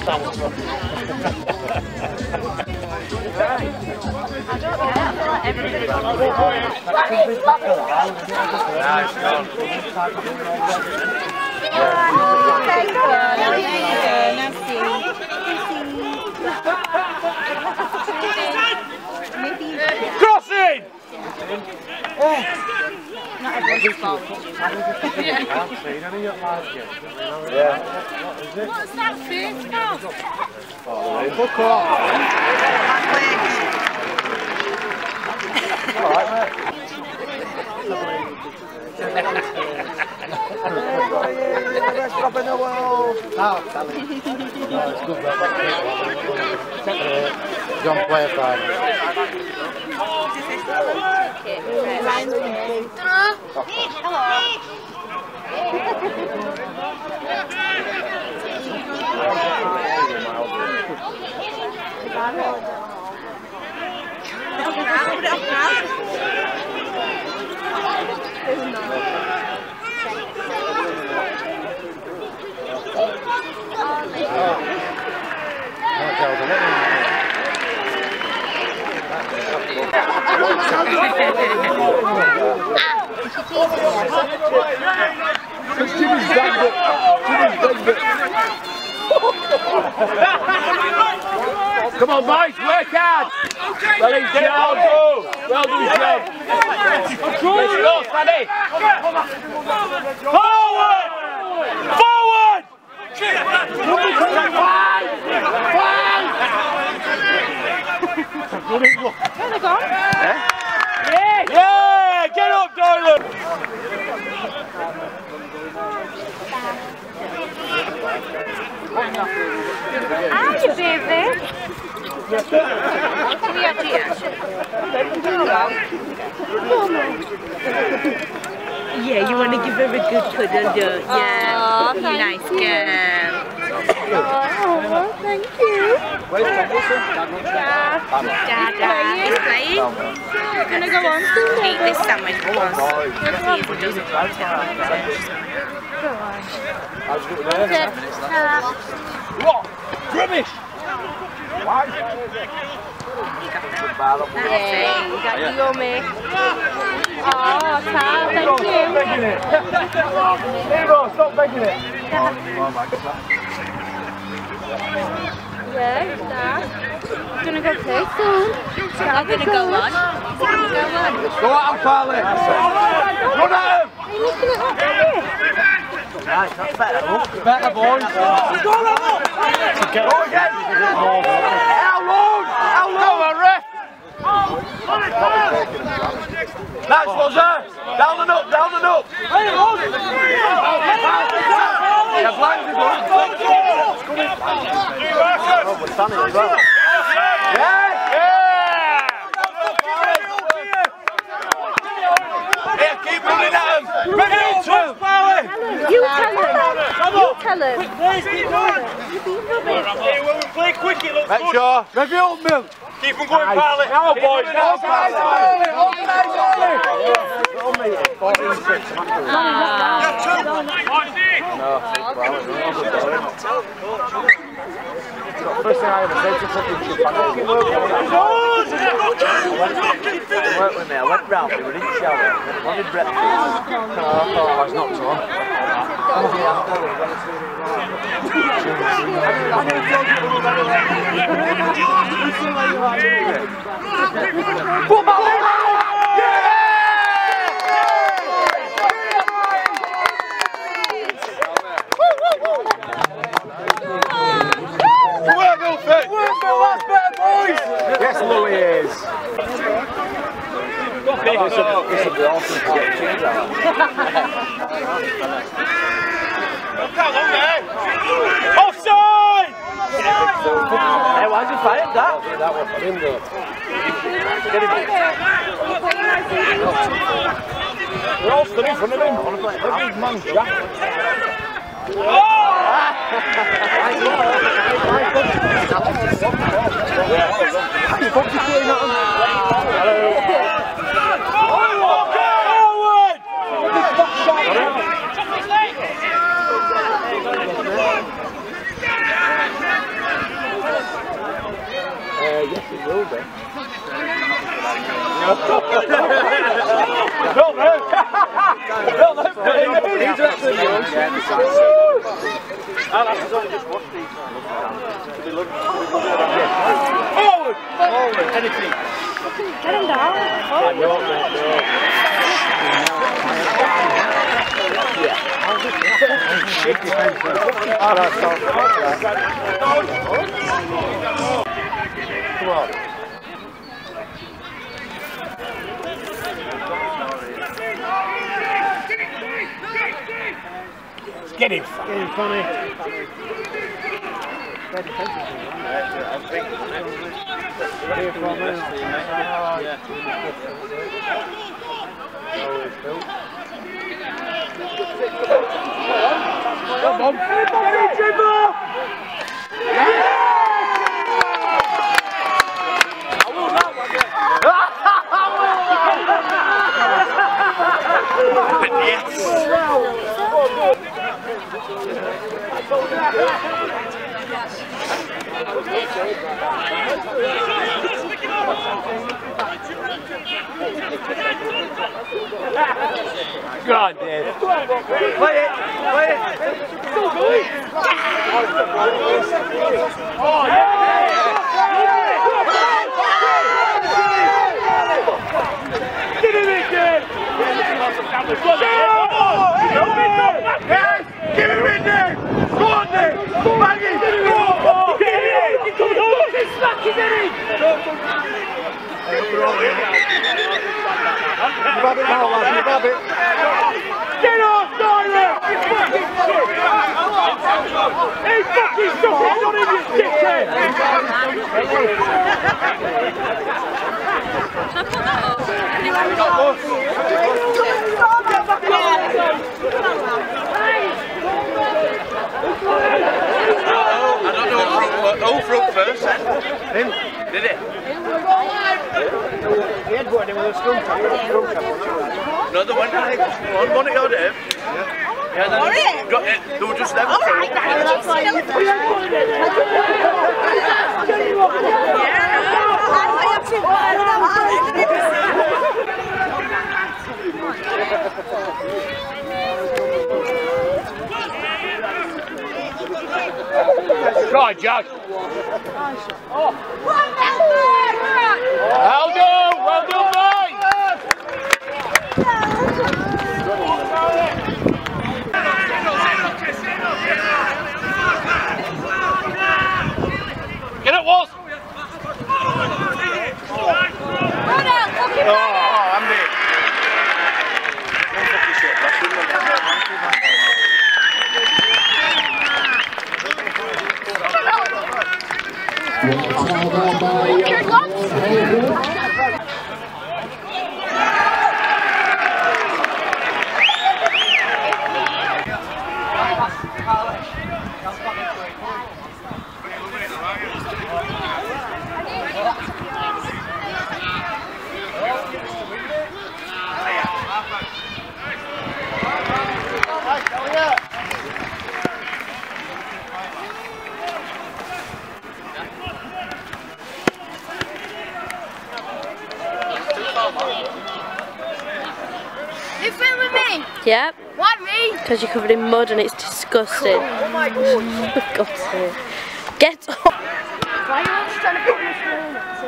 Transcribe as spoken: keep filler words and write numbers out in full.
Crossing! Not everyone's fault. Yeah. What's that face now? Fuck off. Alright, mate. Best job in the world. No, tell him. No, it's good. John player time. Jimmy's dragged it. Jimmy's dragged it. Come on, boys, work hard. Well, he's done well done. Well done, his job. Let's go, Fanny. Forward! Forward! Five! Five! Where they gone? Yeah? Yeah! Get up, Doylan! Hi, baby. Yeah, you want to give her a good cuddle, don't you? Yeah. Oh, you nice girl. Oh, thank you. Where's Tomlinson? Dad. Dad, Dad. He's playing. You're going to go on to eat this sandwich because he doesn't want it. Go on. What? Rubbish! Why? You got that? Yeah, you got the yummy. Oh, Tal, thank you. Stop begging it. Nero, stop begging it. Yeah, Dad. I'm gonna go play soon. I'm gonna go on. I'm gonna go on. Go at him, Farley. Run at him. Are you looking at that baby? Right, that's better. Better, boys. Go again. How long? How long, ref? Nice, Roger. Down and up, down and up. Hey, hold it. Yeah, blind is good. Oh, we're standing as well. Yeah, yeah. Here, keep running at him. Bring it up, too. You tell him. You tell him. When we play quick, it looks Make good. sure. Rev it up, Mill. Keep them going, Farley. Now, boys. Now, guys. Organise early. fourteen six. First thing I ever said to fucking chip, I fucking work with me. I went round, we were in the shower, and I wanted breakfast. I thought I was not so. Football! Yes, Louis is. This would be awesome to get cheese out. Offside! Hey, why'd you fight that? That one for him though. Get him. We're all stood in front of him. Look at his man's jacket. Oh! Don't move! Don't move! These are actually yours. I'll have to just watch these. Forward! Forward! Anything. Get him down. Oh, no, no, no. Oh, that's so come on. Get him, get him, funny. Come on, everybody, dribble! Go on, Dave. Play it, play it. Still going. Oh, yeah. Get him in, Dave. Yes, give him in, Dave. Go on, Dave. Bang it. Go on. Get him in. He's smack him in. You've had it now, lad. You've had it. Get off, Tyler! He's fucking shit! He's fucking stuck! He's not in your dickhead! I don't know who broke first then. Him? Did it? He had one in with a scrum cap. No, the one guy, one, one at your Dave. Yeah, then got it. They were just them. All right, that's why you Right, Jack. Oh. Well done, well done, mate. Get it, Walls. Oh, Andy. You filming me? Yep. Why me? Because you're covered in mud and it's disgusting. Oh my god. For God's sake. Get off. Why are you always trying to put me through?